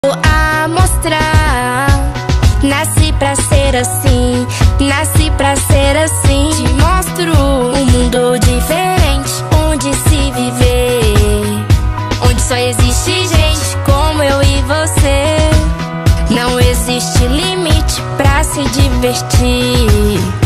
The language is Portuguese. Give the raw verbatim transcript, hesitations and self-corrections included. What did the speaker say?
A mostrar, nasci pra ser assim, nasci pra ser assim. Te mostro um mundo diferente, onde se viver, onde só existe gente como eu e você. Não existe limite pra se divertir.